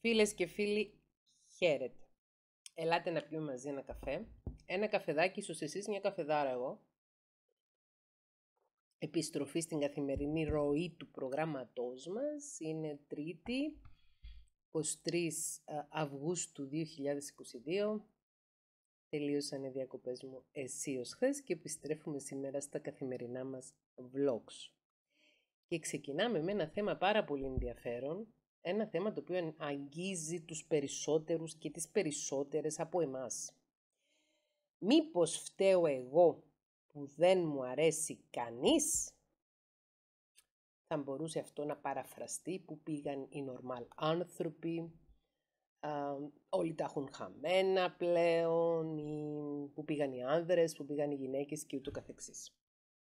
Φίλες και φίλοι, χαίρετε. Ελάτε να πιούμε μαζί ένα καφέ. Ένα καφεδάκι, ίσως εσείς, μια καφεδάρα εγώ. Επιστροφή στην καθημερινή ροή του προγράμματός μας. Είναι Τρίτη, 23 Αυγούστου 2022. Τελείωσαν οι διακοπές μου αισίως χθες και επιστρέφουμε σήμερα στα καθημερινά μας vlogs. Και ξεκινάμε με ένα θέμα πάρα πολύ ενδιαφέρον. Ένα θέμα το οποίο αγγίζει τους περισσότερους και τις περισσότερες από εμάς. Μήπως φταίω εγώ που δεν μου αρέσει κανείς? Θα μπορούσε αυτό να παραφραστεί που πήγαν οι normal άνθρωποι, όλοι τα έχουν χαμένα πλέον, που πήγαν οι άνδρες, που πήγαν οι γυναίκες και ούτω καθεξής.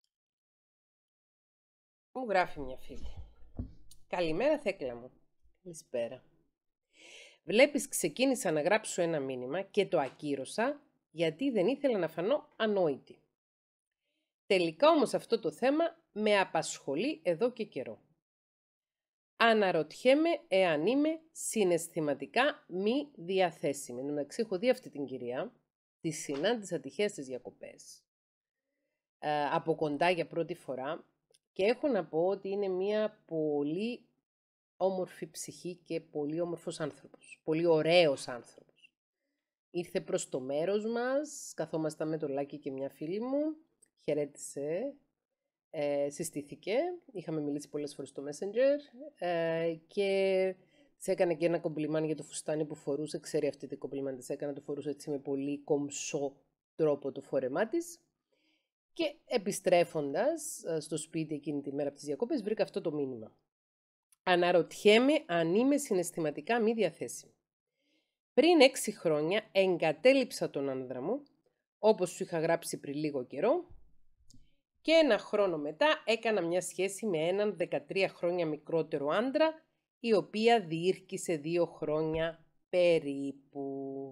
Μου γράφει μια φίλη. Καλημέρα Θέκλα μου. Καλησπέρα. Βλέπεις, ξεκίνησα να γράψω ένα μήνυμα και το ακύρωσα γιατί δεν ήθελα να φανώ ανόητη. Τελικά όμως αυτό το θέμα με απασχολεί εδώ και καιρό. Αναρωτιέμαι εάν είμαι συναισθηματικά μη διαθέσιμη. Εντάξει, έχω δει αυτή την κυρία, τη συνάντησα τυχαία στις διακοπές, από κοντά για πρώτη φορά και έχω να πω ότι είναι μια πολύ όμορφη ψυχή και πολύ όμορφος άνθρωπος, πολύ ωραίος άνθρωπος. Ήρθε προς το μέρος μας, καθόμασταν με το Λάκη και μια φίλη μου, χαιρέτησε, συστήθηκε, είχαμε μιλήσει πολλές φορές στο Messenger και της έκανε και ένα κομπλιμάν για το φουστάνι που φορούσε, ξέρει αυτή την κομπλιμάν της έκανα, το φορούσε έτσι με πολύ κομψό τρόπο το φόρεμά της. Και επιστρέφοντας στο σπίτι εκείνη τη μέρα από τις διακόπες βρήκα αυτό το μήνυμα. Αναρωτιέμαι αν είμαι συναισθηματικά μη διαθέσιμη. Πριν 6 χρόνια εγκατέλειψα τον άνδρα μου, όπως σου είχα γράψει πριν λίγο καιρό, και 1 χρόνο μετά έκανα μια σχέση με έναν 13 χρόνια μικρότερο άντρα, η οποία διήρκησε 2 χρόνια περίπου.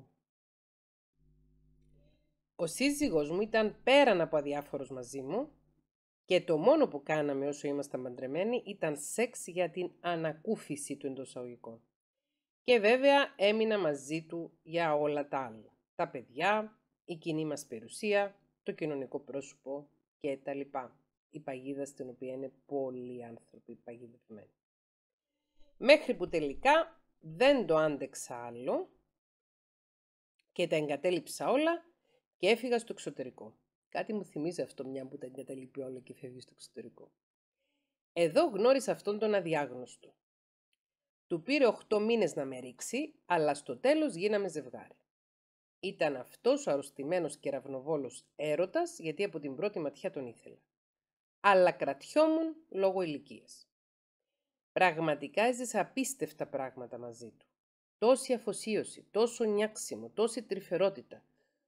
Ο σύζυγός μου ήταν πέραν από αδιάφορος μαζί μου και το μόνο που κάναμε όσο ήμασταν παντρεμένοι ήταν σεξ για την ανακούφιση του εντός εισαγωγικών. Και βέβαια έμεινα μαζί του για όλα τα άλλα. Τα παιδιά, η κοινή μας περιουσία, το κοινωνικό πρόσωπο και τα λοιπά. Η παγίδα στην οποία είναι πολλοί άνθρωποι παγιδευμένοι. Μέχρι που τελικά δεν το άντεξα άλλο και τα εγκατέλειψα όλα και έφυγα στο εξωτερικό. Κάτι μου θυμίζει αυτό, μια που τα εγκαταλείπει όλα και φεύγει στο εξωτερικό. Εδώ γνώρισα αυτόν τον αδιάγνωστο. Του πήρε 8 μήνες να με ρίξει, αλλά στο τέλος γίναμε ζευγάρι. Ήταν αυτός ο αρρωστημένος και ραυνοβόλος έρωτας, γιατί από την πρώτη ματιά τον ήθελα. Αλλά κρατιόμουν λόγω ηλικίας. Πραγματικά έζησα απίστευτα πράγματα μαζί του. Τόση αφοσίωση, τόσο νιάξιμο, τόση τρυφερότητα.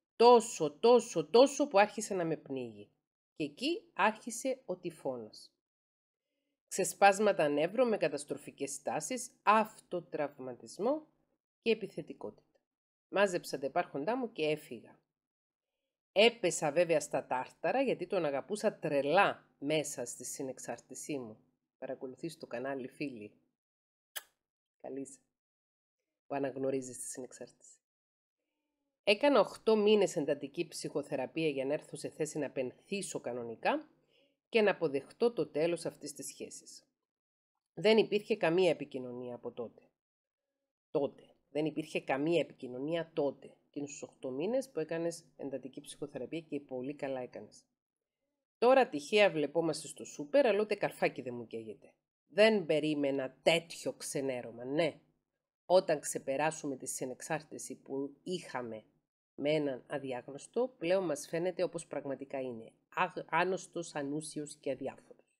Τόσο που άρχισε να με πνίγει. Και εκεί άρχισε ο τυφώνας. Ξεσπάσματα νεύρων με καταστροφικές στάσεις, αυτοτραυματισμό και επιθετικότητα. Μάζεψα τα υπάρχοντά μου και έφυγα. Έπεσα βέβαια στα τάρταρα γιατί τον αγαπούσα τρελά μέσα στη συνεξάρτησή μου. Παρακολουθείς το κανάλι φίλοι. Καλή είσαι που αναγνωρίζεις τη συνεξάρτηση. Έκανα 8 μήνες εντατική ψυχοθεραπεία για να έρθω σε θέση να πενθήσω κανονικά και να αποδεχτώ το τέλος αυτής της σχέσης. Δεν υπήρχε καμία επικοινωνία από τότε. Δεν υπήρχε καμία επικοινωνία τότε. Εκείνους τους 8 μήνες που έκανες εντατική ψυχοθεραπεία και πολύ καλά έκανες. Τώρα τυχαία βλεπόμαστε στο σούπερ, αλλά ούτε καρφάκι δεν μου καίγεται. Δεν περίμενα τέτοιο ξενέρωμα, ναι. Όταν ξεπεράσουμε τη συνεξάρτηση που είχαμε με έναν αδιάγνωστο, πλέον μας φαίνεται όπως πραγματικά είναι. Άνοστος, ανούσιος και αδιάφορος.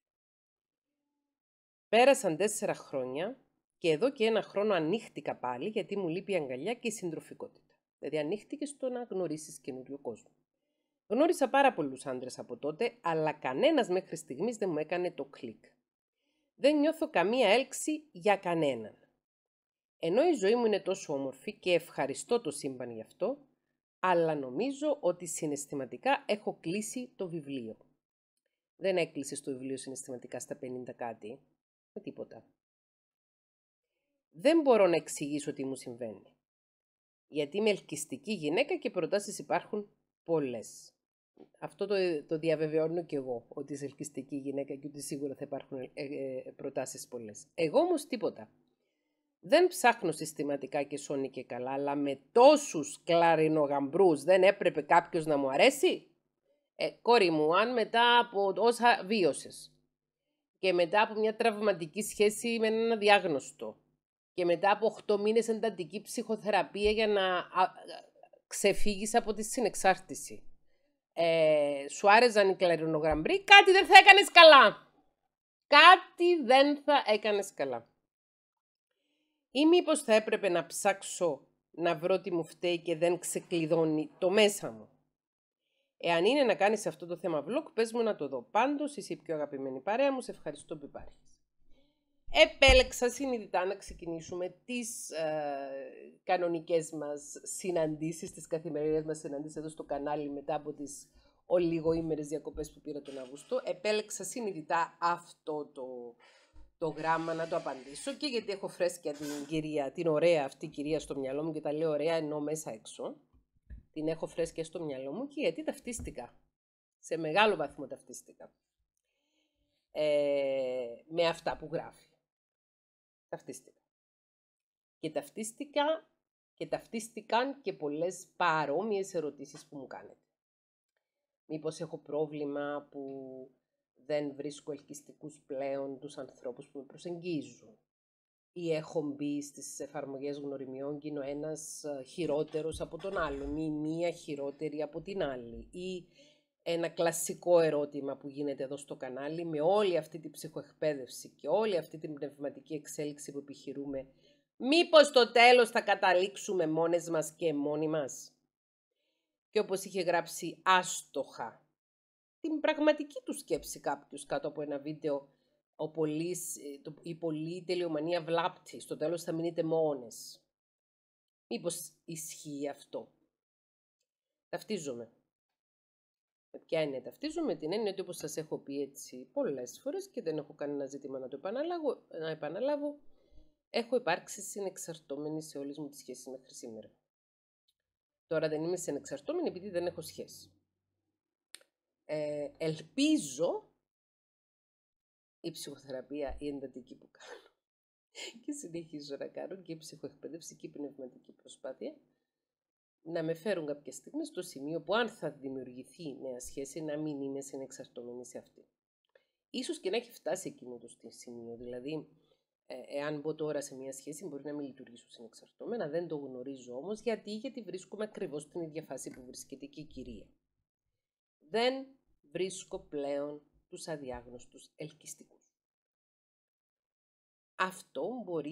Πέρασαν 4 χρόνια και εδώ και 1 χρόνο ανοίχτηκα πάλι γιατί μου λείπει η αγκαλιά και η συντροφικότητα. Δηλαδή ανοίχτηκε στο να γνωρίσεις καινούριο κόσμο. Γνώρισα πάρα πολλούς άντρες από τότε, αλλά κανένας μέχρι στιγμής δεν μου έκανε το κλικ. Δεν νιώθω καμία έλξη για κανέναν. Ενώ η ζωή μου είναι τόσο όμορφη και ευχαριστώ το σύμπαν γι' αυτό, αλλά νομίζω ότι συναισθηματικά έχω κλείσει το βιβλίο. Δεν έκλεισε το βιβλίο συναισθηματικά στα 50 κάτι, με τίποτα. Δεν μπορώ να εξηγήσω τι μου συμβαίνει. Γιατί είμαι ελκυστική γυναίκα και προτάσεις υπάρχουν πολλές. Αυτό το διαβεβαιώνω και εγώ, ότι είσαι ελκυστική γυναίκα και ότι σίγουρα θα υπάρχουν προτάσεις πολλές. Εγώ όμως τίποτα. Δεν ψάχνω συστηματικά και σώνει και καλά, αλλά με τόσους κλαρινογαμπρούς δεν έπρεπε κάποιος να μου αρέσει. Κόρη μου, αν μετά από όσα βίωσες και μετά από μια τραυματική σχέση με έναν αδιάγνωστο και μετά από 8 μήνες εντατική ψυχοθεραπεία για να ξεφύγεις από τη συνεξάρτηση, σου άρεσαν οι κλαρινογαμπροί, κάτι δεν θα έκανες καλά. Κάτι δεν θα έκανες καλά. Ή μήπως θα έπρεπε να ψάξω να βρω τι μου φταίει και δεν ξεκλειδώνει το μέσα μου. Εάν είναι να κάνεις αυτό το θέμα vlog, πες μου να το δω. Πάντως, είσαι η πιο αγαπημένη παρέα μου, σε ευχαριστώ που υπάρχεις. Επέλεξα συνειδητά να ξεκινήσουμε τις κανονικές μας συναντήσεις, τις καθημερινές μας συναντήσεις εδώ στο κανάλι μετά από τις ολιγοήμερες διακοπές που πήρα τον Αύγουστο. Επέλεξα συνειδητά αυτό το γράμμα να το απαντήσω και γιατί έχω φρέσκια την κυρία, την ωραία αυτή κυρία στο μυαλό μου και τα λέω ωραία ενώ μέσα έξω. Την έχω φρέσκια στο μυαλό μου και γιατί ταυτίστηκα. Σε μεγάλο βαθμό ταυτίστηκα. Με αυτά που γράφει. Ταυτίστηκα. Και ταυτίστηκαν και πολλές παρόμοιες ερωτήσεις που μου κάνετε. Μήπως έχω πρόβλημα που δεν βρίσκω ελκυστικούς πλέον τους ανθρώπους που με προσεγγίζουν. Ή έχω μπει στις εφαρμογές γνωριμιών και είναι ο ένας χειρότερος από τον άλλον ή μία χειρότερη από την άλλη. Ή ένα κλασικό ερώτημα που γίνεται εδώ στο κανάλι με όλη αυτή την ψυχοεκπαίδευση και όλη αυτή την πνευματική εξέλιξη που επιχειρούμε. Μήπως στο τέλος θα καταλήξουμε μόνες μας και μόνοι μας. Και όπως είχε γράψει άστοχα την πραγματική του σκέψη κάποιος κάτω από ένα βίντεο, η πολλή τελειομανία βλάπτει, στο τέλος θα μείνετε μόνες. Μήπως ισχύει αυτό. Ταυτίζομαι. Με ποια έννοια ταυτίζομαι? Την έννοια ότι όπως σας έχω πει έτσι πολλές φορές και δεν έχω κανένα ζήτημα να το επαναλάβω, έχω υπάρξει συνεξαρτώμενη σε όλες μου τις σχέσεις μέχρι σήμερα. Τώρα δεν είμαι συνεξαρτώμενη επειδή δεν έχω σχέση. Ελπίζω η ψυχοθεραπεία, η εντατική που κάνω και συνεχίζω να κάνω και η ψυχοεκπαίδευση και η πνευματική προσπάθεια να με φέρουν κάποια στιγμή στο σημείο που αν θα δημιουργηθεί νέα σχέση να μην είμαι συνεξαρτώμενη σε αυτή. Ίσως και να έχει φτάσει εκείνο το σημείο, δηλαδή εάν μπω τώρα σε μια σχέση μπορεί να μην λειτουργήσω συνεξαρτώμενα, δεν το γνωρίζω όμως γιατί βρίσκομαι ακριβώς στην ίδια φάση που βρίσκεται και η κυρία. Δεν βρίσκω πλέον τους αδιάγνωστους ελκυστικούς. Αυτό μπορεί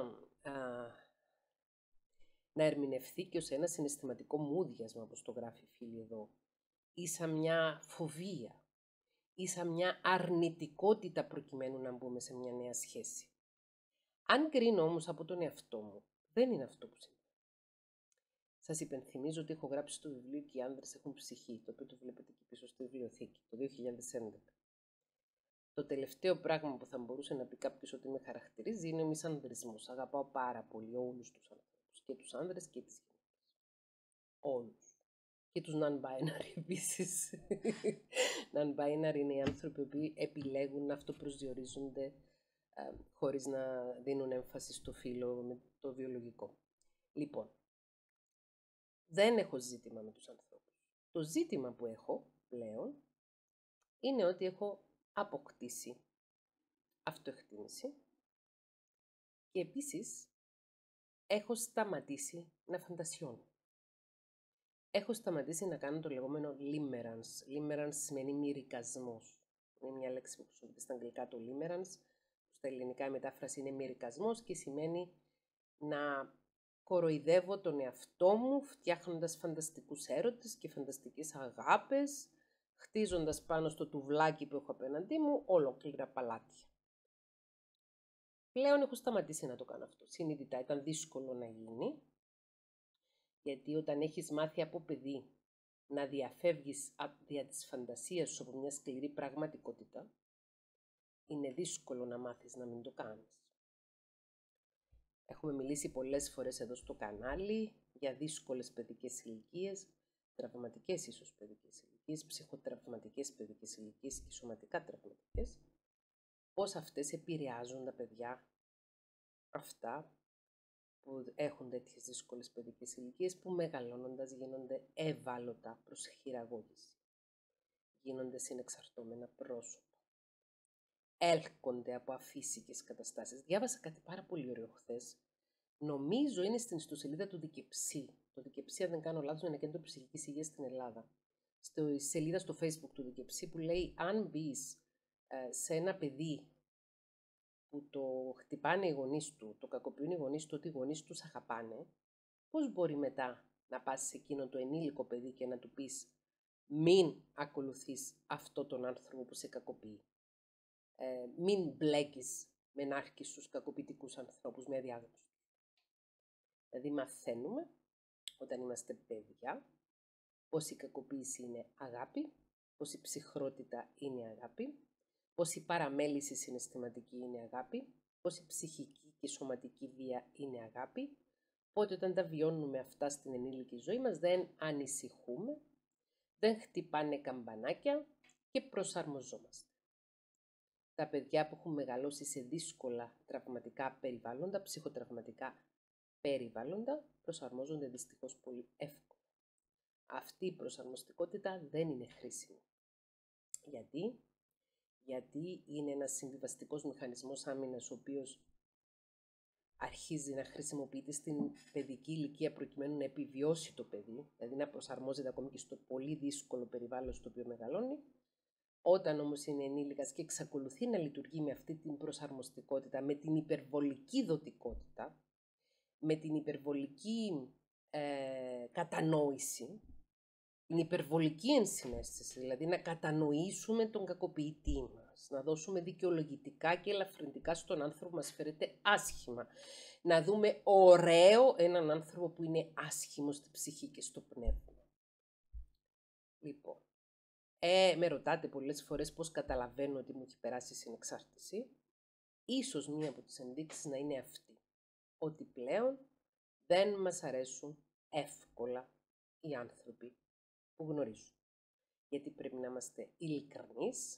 να ερμηνευθεί και ως ένα συναισθηματικό μούδιασμα, όπως το γράφει η φίλη εδώ, ή σαν μια φοβία, ή σαν μια αρνητικότητα προκειμένου να μπούμε σε μια νέα σχέση. Αν κρίνω όμως από τον εαυτό μου, δεν είναι αυτό που συμβαίνει. Σας υπενθυμίζω ότι έχω γράψει το βιβλίο «Και οι άνδρες έχουν ψυχή», το οποίο το βλέπετε εκεί πίσω στη βιβλιοθήκη, το 2011. Το τελευταίο πράγμα που θα μπορούσε να πει κάποιος ότι με χαρακτηρίζει είναι ο μισανδρισμός. Αγαπάω πάρα πολύ όλους τους ανθρώπους, και τους άνδρες και τις γυναίκες. Όλους. Και τους non-binary επίσης. Non-binary είναι οι άνθρωποι που επιλέγουν να αυτοπροσδιορίζονται χωρίς να δίνουν έμφαση στο φύλο με το βιολογικό. Λοιπόν, δεν έχω ζήτημα με τους ανθρώπους. Το ζήτημα που έχω πλέον είναι ότι έχω αποκτήσει αυτοεκτίμηση και επίσης έχω σταματήσει να φαντασιώνω. Έχω σταματήσει να κάνω το λεγόμενο limerence. Limerence σημαίνει μυρικασμός. Είναι μια λέξη που χρησιμοποιείται στα αγγλικά το limerence. Στα ελληνικά η μετάφραση είναι μυρικασμός και σημαίνει να κοροϊδεύω τον εαυτό μου φτιάχνοντας φανταστικούς έρωτες και φανταστικές αγάπες, χτίζοντας πάνω στο τουβλάκι που έχω απέναντί μου ολόκληρα παλάτια. Πλέον έχω σταματήσει να το κάνω αυτό. Συνειδητά ήταν δύσκολο να γίνει, γιατί όταν έχεις μάθει από παιδί να διαφεύγεις δια της φαντασίας σου από μια σκληρή πραγματικότητα, είναι δύσκολο να μάθεις να μην το κάνεις. Έχουμε μιλήσει πολλές φορές εδώ στο κανάλι για δύσκολες παιδικές ηλικίες, τραυματικές ίσως παιδικές ηλικίες, ψυχοτραυματικές παιδικές ηλικίες και σωματικά τραυματικές. Πώς αυτές επηρεάζουν τα παιδιά αυτά που έχουν τέτοιες δύσκολες παιδικές ηλικίες, που μεγαλώνοντας γίνονται ευάλωτα προς χειραγώγηση. Γίνονται συνεξαρτώμενα πρόσωπα. Έλκονται από αφύσικες καταστάσεις. Διάβασα κάτι πάρα πολύ ωραίο χθες. Νομίζω είναι στην ιστοσελίδα του Δικεψή. Το Δικεψή, αν δεν κάνω λάθος, είναι ένα κέντρο ψυχικής υγείας στην Ελλάδα. Στη σελίδα στο Facebook του Δικεψή που λέει αν μπεις σε ένα παιδί που το χτυπάνε οι γονείς του, το κακοποιούν οι γονείς του, ότι οι γονείς τους αγαπάνε, πώς μπορεί μετά να πας σε εκείνο το ενήλικο παιδί και να του πεις μην ακολουθείς αυτό τον άνθρωπο που σε κακοποιεί. Μην μπλέκεις με νάρκισσους κακοποιητικούς ανθρώπους με αδιάγνωστους. Δηλαδή μαθαίνουμε όταν είμαστε παιδιά πως η κακοποίηση είναι αγάπη, πως η ψυχρότητα είναι αγάπη, πως η παραμέληση συναισθηματική είναι αγάπη, πως η ψυχική και σωματική βία είναι αγάπη. Οπότε όταν τα βιώνουμε αυτά στην ενήλικη ζωή μας δεν ανησυχούμε, δεν χτυπάνε καμπανάκια και προσαρμοζόμαστε. Τα παιδιά που έχουν μεγαλώσει σε δύσκολα τραυματικά περιβάλλοντα, ψυχοτραυματικά περιβάλλοντα, προσαρμόζονται δυστυχώς πολύ εύκολα. Αυτή η προσαρμοστικότητα δεν είναι χρήσιμη. Γιατί είναι ένας συμβιβαστικός μηχανισμός άμυνας, ο οποίος αρχίζει να χρησιμοποιείται στην παιδική ηλικία προκειμένου να επιβιώσει το παιδί, δηλαδή να προσαρμόζεται ακόμη και στο πολύ δύσκολο περιβάλλον στο οποίο μεγαλώνει. Όταν όμως είναι ενήλικας και εξακολουθεί να λειτουργεί με αυτή την προσαρμοστικότητα, με την υπερβολική δοτικότητα, με την υπερβολική κατανόηση, την υπερβολική ενσυναίσθηση, δηλαδή να κατανοήσουμε τον κακοποιητή μας, να δώσουμε δικαιολογητικά και ελαφρυντικά στον άνθρωπο που μας φέρεται άσχημα, να δούμε ωραίο έναν άνθρωπο που είναι άσχημο στη ψυχή και στο πνεύμα. Λοιπόν, με ρωτάτε πολλές φορές πώς καταλαβαίνω ότι μου έχει περάσει η συνεξάρτηση. Ίσως μία από τις ενδείξεις να είναι αυτή, ότι πλέον δεν μας αρέσουν εύκολα οι άνθρωποι που γνωρίζουν. Γιατί πρέπει να είμαστε ειλικρινείς,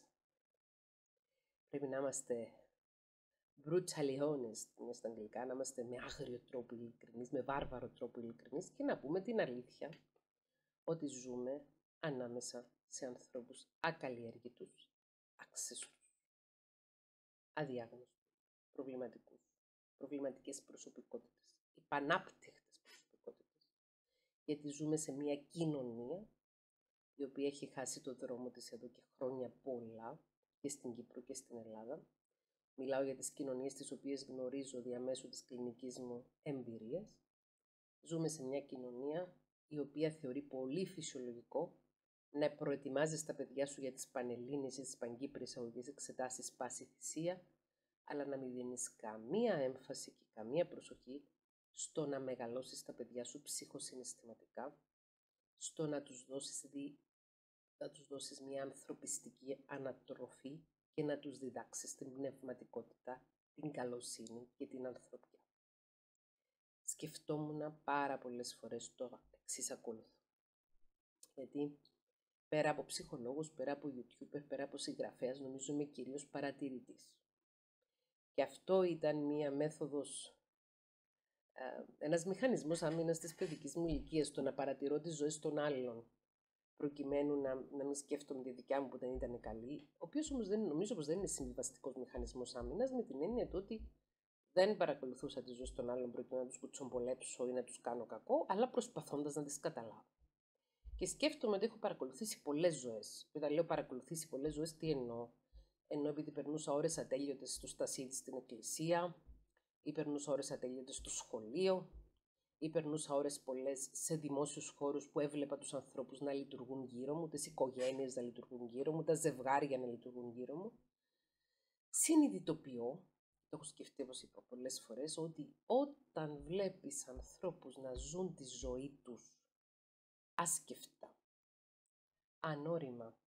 πρέπει να είμαστε brutally honest, στα αγγλικά, να είμαστε με άγριο τρόπο ειλικρινείς, με βάρβαρο τρόπο ειλικρινείς και να πούμε την αλήθεια ότι ζούμε ανάμεσα σε ανθρώπους ακαλλιέργητους, αξιστούς, αδιάγνωστους, προβληματικές προσωπικότητες, υπανάπτυχτες προσωπικότητες. Γιατί ζούμε σε μια κοινωνία η οποία έχει χάσει το δρόμο της εδώ και χρόνια πολλά, και στην Κύπρο και στην Ελλάδα. Μιλάω για τις κοινωνίες τις οποίες γνωρίζω διαμέσου της κλινικής μου εμπειρίας. Ζούμε σε μια κοινωνία η οποία θεωρεί πολύ φυσιολογικό να προετοιμάζεις τα παιδιά σου για τις πανελλήνιες ή τις παγκύπριες αγωγικές εξετάσεις πάση θυσία, αλλά να μην δίνεις καμία έμφαση και καμία προσοχή στο να μεγαλώσεις τα παιδιά σου ψυχοσυναισθηματικά, στο να τους δώσεις μια ανθρωπιστική ανατροφή και να τους διδάξεις την πνευματικότητα, την καλοσύνη και την ανθρωπιά. Σκεφτόμουν πάρα πολλές φορές το εξής ακόλουθο. Γιατί πέρα από ψυχολόγος, πέρα από YouTuber, πέρα από συγγραφέας, νομίζω είμαι κυρίως παρατηρητής. Και αυτό ήταν μία μέθοδος, ένας μηχανισμός άμυνας της παιδικής μου ηλικίας, το να παρατηρώ τις ζωές των άλλων, προκειμένου να μην σκέφτομαι τη δικιά μου που δεν ήταν καλή, ο οποίος όμως νομίζω πως δεν είναι συμβιβαστικός μηχανισμός άμυνας, με την έννοια του ότι δεν παρακολουθούσα τις ζωές των άλλων προκειμένου να τους κουτσομπολέψω ή να τους κάνω κακό, αλλά προσπαθώντας να τις καταλάβω. Και σκέφτομαι ότι έχω παρακολουθήσει πολλές ζωές. Όταν λέω παρακολουθήσει πολλές ζωές, τι εννοώ? Εννοώ επειδή περνούσα ώρες ατέλειωτες στο στασίδι στην εκκλησία, ή περνούσα ώρες ατέλειωτες στο σχολείο, ή περνούσα ώρες πολλές σε δημόσιους χώρους που έβλεπα τους ανθρώπους να λειτουργούν γύρω μου, τις οικογένειες να λειτουργούν γύρω μου, τα ζευγάρια να λειτουργούν γύρω μου. Συνειδητοποιώ, το έχω σκεφτεί όπως είπα πολλές φορές, ότι όταν βλέπεις ανθρώπους να ζουν τη ζωή τους άσκεφτα, ανώριμα,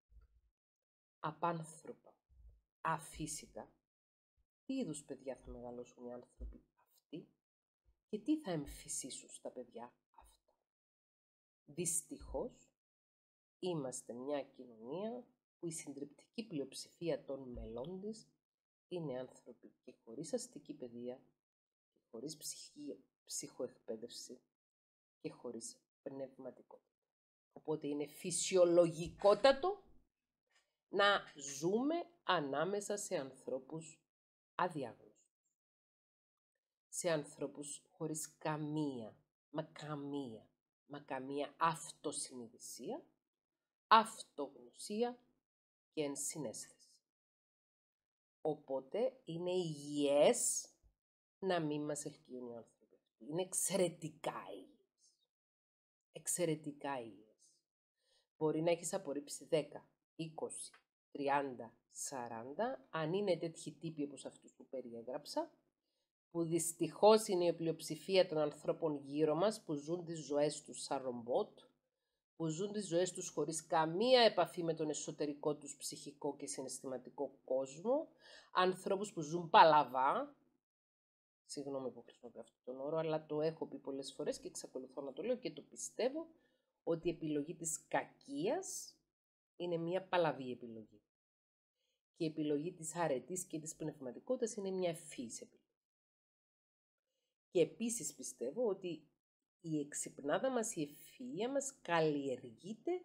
απάνθρωπα, αφύσικα, τι είδους παιδιά θα μεγαλώσουν οι άνθρωποι αυτοί? Και τι θα εμφυσίσουν στα παιδιά αυτά? Δυστυχώς, είμαστε μια κοινωνία που η συντριπτική πλειοψηφία των μελών της είναι άνθρωποι και χωρίς αστική παιδεία, και χωρίς ψυχοεκπαίδευση και χωρίς πνευματικότητα. Οπότε είναι φυσιολογικότατο να ζούμε ανάμεσα σε ανθρώπους αδιάγνωστους. Σε ανθρώπους χωρίς καμία αυτοσυνειδησία, αυτογνωσία και ενσυναίσθηση. Οπότε είναι υγιές να μην μας ελκύουν οι άνθρωποι αυτοί. Είναι εξαιρετικά υγιές. Εξαιρετικά υγιές. Μπορεί να έχεις απορρίψει 10, 20, 30, 40, αν είναι τέτοιοι τύποι όπως αυτούς που περιέγραψα, που δυστυχώς είναι η πλειοψηφία των ανθρώπων γύρω μας, που ζουν τις ζωές τους σαν ρομπότ, που ζουν τις ζωές τους χωρίς καμία επαφή με τον εσωτερικό τους ψυχικό και συναισθηματικό κόσμο, ανθρώπους που ζουν παλαβά, συγγνώμη που χρησιμοποιώ αυτόν τον όρο, αλλά το έχω πει πολλές φορές και εξακολουθώ να το λέω και το πιστεύω, ότι η επιλογή της κακίας είναι μια παλαβή επιλογή. Και η επιλογή της αρετής και της πνευματικότητας είναι μια ευφύης επιλογή. Και επίσης πιστεύω ότι η εξυπνάδα μας, η ευφυΐα μας καλλιεργείται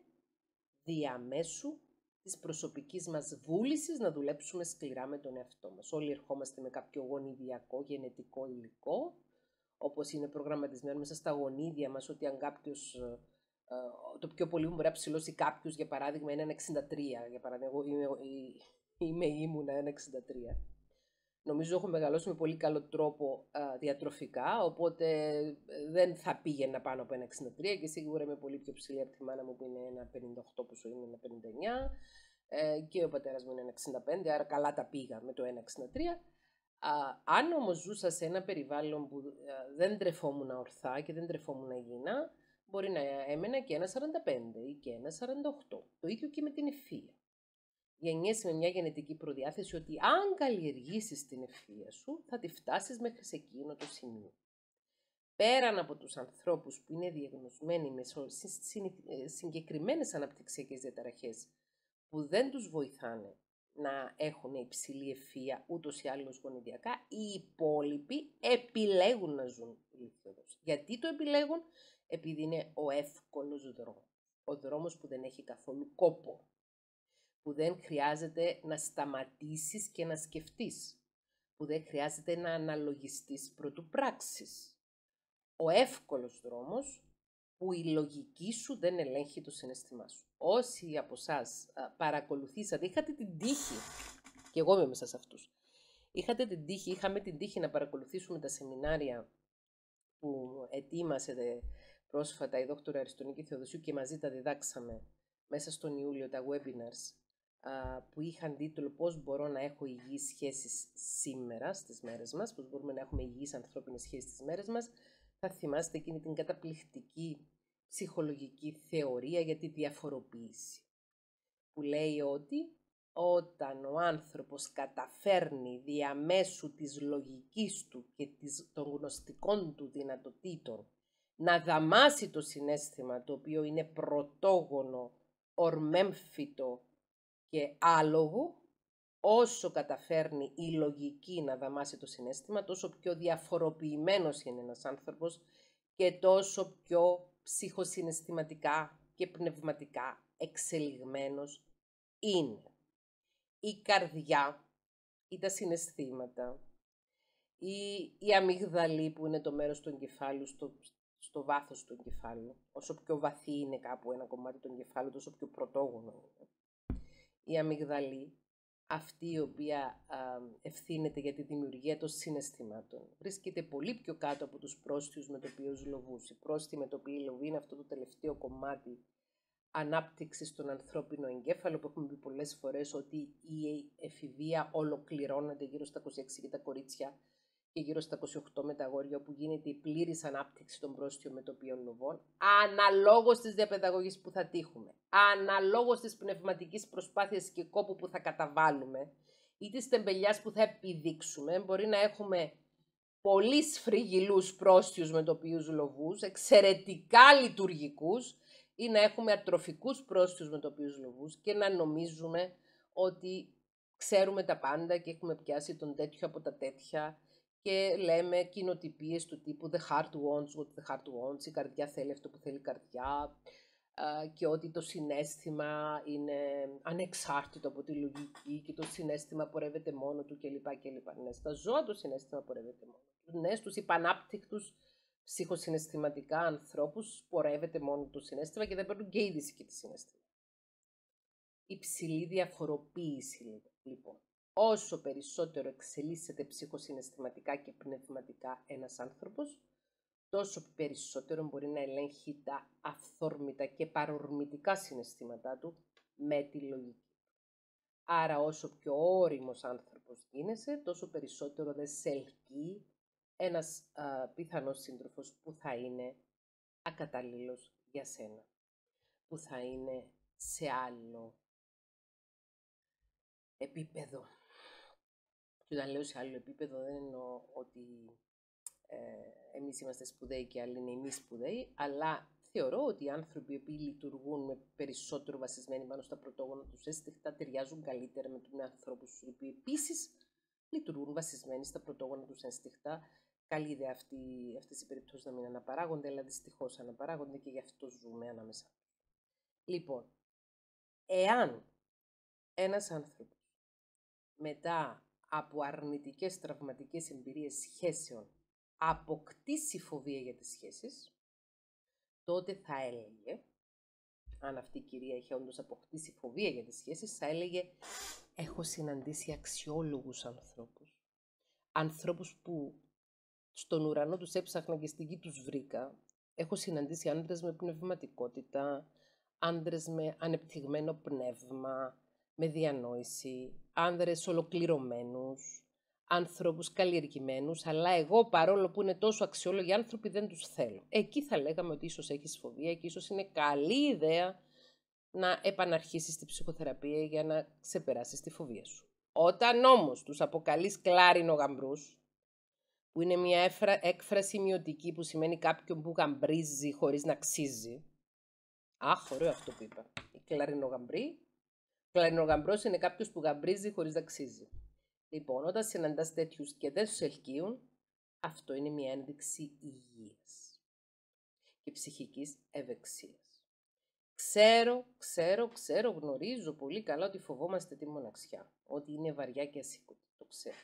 διαμέσου της προσωπικής μας βούλησης να δουλέψουμε σκληρά με τον εαυτό μας. Όλοι ερχόμαστε με κάποιο γονιδιακό, γενετικό υλικό, όπως είναι προγραμματισμένο μέσα στα γονίδια μας, ότι αν κάποιος, το πιο πολύ μου μπορεί να ψηλώσει κάποιος, για παράδειγμα, είναι 1,63. Για παράδειγμα, εγώ ήμουνα 1,63. Νομίζω έχω μεγαλώσει με πολύ καλό τρόπο διατροφικά, οπότε δεν θα πήγαινα πάνω από 1,63 και σίγουρα είμαι πολύ πιο ψηλή από τη μάνα μου που είναι 1,58, πόσο είναι 1,59 και ο πατέρας μου είναι 1,65, άρα καλά τα πήγα με το 1,63. Αν όμως ζούσα σε ένα περιβάλλον που δεν τρεφόμουν ορθά και δεν τρεφόμουν υγιεινά, μπορεί να έμενα και 1,45 ή και 1,48. Το ίδιο και με την ευφυΐα. Γεννιέσαι με μια γενετική προδιάθεση ότι αν καλλιεργήσεις την ευφυΐα σου, θα τη φτάσεις μέχρι σε εκείνο το σημείο. Πέραν από τους ανθρώπους που είναι διαγνωσμένοι με συγκεκριμένες αναπτυξιακές διαταραχές που δεν τους βοηθάνε να έχουν υψηλή ευφυΐα ούτως ή άλλως γονιδιακά, οι υπόλοιποι επιλέγουν να ζουν ηλικιωδώς. Γιατί το επιλέγουν? Επειδή είναι ο εύκολος δρόμος. Ο δρόμος που δεν έχει καθόλου κόπο. Που δεν χρειάζεται να σταματήσεις και να σκεφτείς. Που δεν χρειάζεται να αναλογιστείς προτού πράξεις. Ο εύκολος δρόμος που η λογική σου δεν ελέγχει το συναίσθημά σου. Όσοι από εσάς παρακολουθήσατε, είχατε την τύχη, και εγώ είμαι μέσα σε αυτούς, είχαμε την τύχη να παρακολουθήσουμε τα σεμινάρια που ετοίμασε πρόσφατα η δόκτωρα Αριστονίκη Θεοδοσίου και μαζί τα διδάξαμε μέσα στον Ιούλιο, τα webinars, που είχαν τίτλο «Πώς μπορώ να έχω υγιείς σχέσεις σήμερα στις μέρες μας», πώς μπορούμε να έχουμε υγιείς ανθρώπινες σχέσεις στις μέρες μας. Θα θυμάστε εκείνη την καταπληκτική ψυχολογική θεωρία για τη διαφοροποίηση, που λέει ότι όταν ο άνθρωπος καταφέρνει διαμέσου της λογικής του και των γνωστικών του δυνατοτήτων να δαμάσει το συναίσθημα, το οποίο είναι πρωτόγονο, ορμέμφυτο και άλογο, όσο καταφέρνει η λογική να δαμάσει το συναίσθημα, τόσο πιο διαφοροποιημένος είναι ένας άνθρωπος και τόσο πιο ψυχοσυναισθηματικά και πνευματικά εξελιγμένος είναι. Η καρδιά ή τα συναισθήματα ή η αμυγδαλή που είναι το μέρος του εγκεφάλου στο βάθος του εγκεφάλου. Όσο πιο βαθύ είναι κάπου ένα κομμάτι του εγκεφάλου, τόσο πιο πρωτόγονο είναι. Η αμυγδαλή, αυτή η οποία ευθύνεται για τη δημιουργία των συναισθημάτων, βρίσκεται πολύ πιο κάτω από τους πρόστιους μετοπίους λοβούς. Οι πρόστιοι μετοπίοι λοβοί είναι αυτό το τελευταίο κομμάτι ανάπτυξης στον ανθρώπινο εγκέφαλο, που έχουμε πει πολλές φορές ότι η εφηβεία ολοκληρώνεται γύρω στα 26 για τα κορίτσια και γύρω στα 28 με τα αγόρια, όπου γίνεται η πλήρης ανάπτυξη των πρόστιων μετοπίων λοβών, αναλόγως της διαπαιδαγωγής που θα τύχουμε, αναλόγως της πνευματικής προσπάθειας και κόπου που θα καταβάλουμε ή της τεμπελιάς που θα επιδείξουμε. Μπορεί να έχουμε πολύ σφριγγυλούς πρόστιους με τοπίους λοβούς, εξαιρετικά λειτουργικούς, ή να έχουμε ατροφικούς πρόστιους με τοπίους λοβούς και να νομίζουμε ότι ξέρουμε τα πάντα και έχουμε πιάσει τον τέτοιο από τα τέτοια και λέμε κοινοτυπίες του τύπου «The heart wants what the heart wants», η καρδιά θέλει αυτό που θέλει η καρδιά, και ότι το συναίσθημα είναι ανεξάρτητο από τη λογική και το συναίσθημα πορεύεται μόνο του κλπ. Ναι, στα ζώα το συναίσθημα πορεύεται μόνο του. Ναι, στους υπανάπτυκτους ψυχοσυναισθηματικά ανθρώπους πορεύεται μόνο το συναίσθημα και δεν παίρνουν και είδηση και τη συναίσθημα. Υψηλή διαφοροποίηση, λοιπόν. Όσο περισσότερο εξελίσσεται ψυχοσυναισθηματικά και πνευματικά ένας άνθρωπος, τόσο περισσότερο μπορεί να ελέγχει τα αυθόρμητα και παρορμητικά συναισθήματά του με τη λογική. Άρα όσο πιο όριμος άνθρωπος γίνεσαι, τόσο περισσότερο δεν σε ελκύει ένας πιθανός σύντροφος που θα είναι ακατάλληλος για σένα, που θα είναι σε άλλο επίπεδο. Και όταν λέω σε άλλο επίπεδο δεν εννοώ ότι εμείς είμαστε σπουδαίοι και άλλοι είναι εμείς σπουδαίοι, αλλά θεωρώ ότι οι άνθρωποι οι οποίοι λειτουργούν με περισσότερο βασισμένοι πάνω στα πρωτόγωνα τους αίσθηκτα ταιριάζουν καλύτερα με ανθρώπους οι οποίοι επίσης λειτουργούν βασισμένοι στα πρωτόγωνα τους αίσθηκτα. Καλή ιδέα αυτές οι περιπτώσεις να μην αναπαράγονται, αλλά δυστυχώς αναπαράγονται και γι' αυτό ζούμε ανάμεσα. Λοιπόν, εάν ένας άνθρωπος μετά από αρνητικές τραυματικές εμπειρίες σχέσεων αποκτήσει φοβία για τις σχέσεις, τότε θα έλεγε, αν αυτή η κυρία είχε όντως αποκτήσει φοβία για τις σχέσεις, θα έλεγε έχω συναντήσει αξιόλογους ανθρώπους. Ανθρώπους που στον ουρανό τους έψαχνα και στη γη τους βρήκα. Έχω συναντήσει άντρες με πνευματικότητα, άντρες με ανεπτυγμένο πνεύμα, με διανόηση, άνδρες ολοκληρωμένους, ανθρώπους καλλιεργημένους, αλλά εγώ παρόλο που είναι τόσο αξιόλογοι άνθρωποι δεν τους θέλω. Εκεί θα λέγαμε ότι ίσως έχεις φοβία και ίσως είναι καλή ιδέα να επαναρχίσεις τη ψυχοθεραπεία για να ξεπεράσεις τη φοβία σου. Όταν όμως τους αποκαλείς κλάρινο γαμπρούς, που είναι μια έκφραση μειωτική που σημαίνει κάποιον που γαμπρίζει χωρίς να αξίζει. Αχ, ωραίο αυτό που είπα. Η κλαρινογαμπρή. Κλαρινογαμπρός είναι κάποιος που γαμπρίζει χωρίς να αξίζει. Λοιπόν, όταν συναντάς τέτοιους και δεν τους ελκύουν, αυτό είναι μια ένδειξη υγείας και ψυχικής ευεξίας. Ξέρω, γνωρίζω πολύ καλά ότι φοβόμαστε τη μοναξιά, ότι είναι βαριά και ασήκωτη, το ξέρω.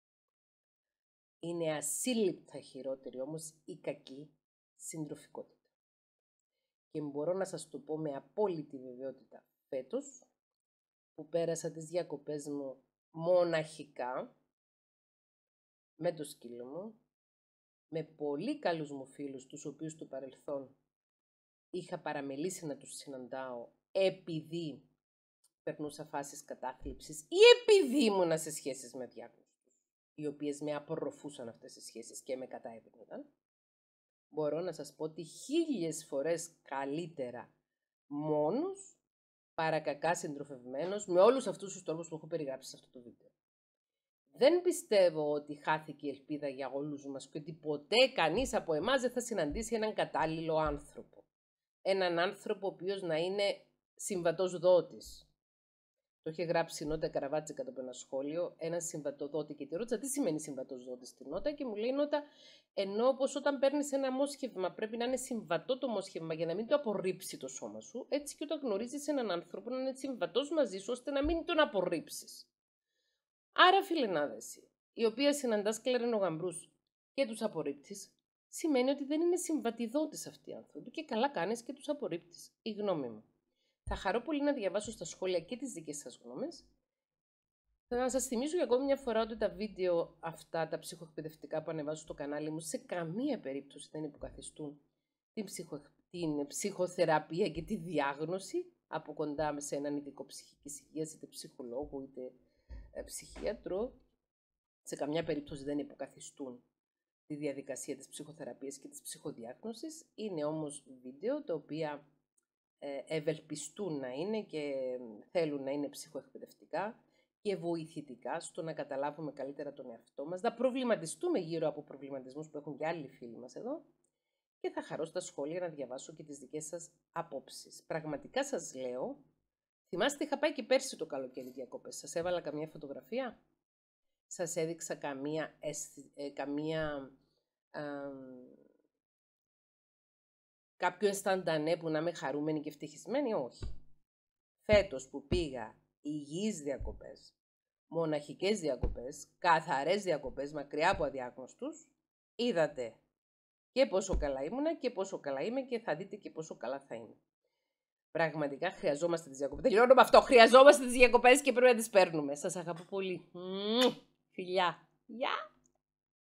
Είναι ασύλληπτα χειρότερη όμως η κακή συντροφικότητα. Και μπορώ να σας το πω με απόλυτη βεβαιότητα φέτος, που πέρασα τις διακοπές μου μοναχικά, με το σκύλο μου, με πολύ καλούς μου φίλους, τους οποίους στο παρελθόν είχα παραμελήσει να τους συναντάω επειδή περνούσα φάσεις κατάθλιψης ή επειδή ήμουνα σε σχέσεις με διάγνωστους, οι οποίες με απορροφούσαν αυτές τις σχέσεις και με κατάεπνευαν. Μπορώ να σας πω ότι 1000 φορές καλύτερα μόνος παρά κακά συντροφευμένος, με όλους αυτούς τους τρόπους που έχω περιγράψει σε αυτό το βίντεο. Δεν πιστεύω ότι χάθηκε η ελπίδα για όλους μας και ότι ποτέ κανείς από εμάς δεν θα συναντήσει έναν κατάλληλο άνθρωπο. Έναν άνθρωπο ο οποίος να είναι συμβατός δότης. Το είχε γράψει η Νότα Καραβάτση κάτω από ένα σχόλιο, ένα συμβατοδότη, και τη ρώτησα τι σημαίνει συμβατός δότης στη Νότα και μου λέει η Νότα, ενώ πως όταν παίρνεις ένα μόσχευμα πρέπει να είναι συμβατό το μόσχευμα για να μην το απορρίψει το σώμα σου, έτσι και όταν γνωρίζεις έναν άνθρωπο να είναι συμβατός μαζί σου ώστε να μην τον απορρίψεις. Άρα, φιλενάδες, η οποία συναντάς κλαρινογαμπρούς και τους απορρίπτεις, σημαίνει ότι δεν είναι συμβατιδότης αυτοί οι άνθρωποι και καλά κάνεις και τους απορρίπτεις. Η γνώμη μου. Θα χαρώ πολύ να διαβάσω στα σχόλια και τις δικές σας γνώμες. Θα σας θυμίσω για ακόμη μια φορά ότι τα βίντεο αυτά, τα ψυχοεκπαιδευτικά που ανεβάζω στο κανάλι μου, σε καμία περίπτωση δεν υποκαθιστούν την ψυχοθεραπεία και τη διάγνωση από κοντά σε έναν ειδικό ψυχικής υγείας, είτε ψυχολόγο είτε ψυχίατρο. Σε καμιά περίπτωση δεν υποκαθιστούν τη διαδικασία της ψυχοθεραπείας και της ψυχοδιάγνωσης. Είναι όμως βίντεο τα οποία ευελπιστούν να είναι και θέλουν να είναι ψυχοεκπαιδευτικά και βοηθητικά στο να καταλάβουμε καλύτερα τον εαυτό μας, να προβληματιστούμε γύρω από προβληματισμούς που έχουν και άλλοι φίλοι μας εδώ και θα χαρώ στα σχόλια να διαβάσω και τις δικές σας απόψεις. Πραγματικά σας λέω, θυμάστε είχα πάει και πέρσι το καλοκαίρι διακοπές, σας έβαλα καμία φωτογραφία, σας έδειξα κάποιο αισθαντανέ που να είμαι χαρούμενη και ευτυχισμένη, όχι. Φέτος που πήγα υγιείς διακοπές, μοναχικές διακοπές, καθαρές διακοπές, μακριά από αδιάγνωστους, είδατε και πόσο καλά ήμουνα και πόσο καλά είμαι και θα δείτε και πόσο καλά θα είμαι. Πραγματικά χρειαζόμαστε τις διακοπές. Τελειώνω με αυτό. Χρειαζόμαστε τις διακοπές και πρέπει να τις παίρνουμε. Σας αγαπώ πολύ. Φιλιά. Γεια.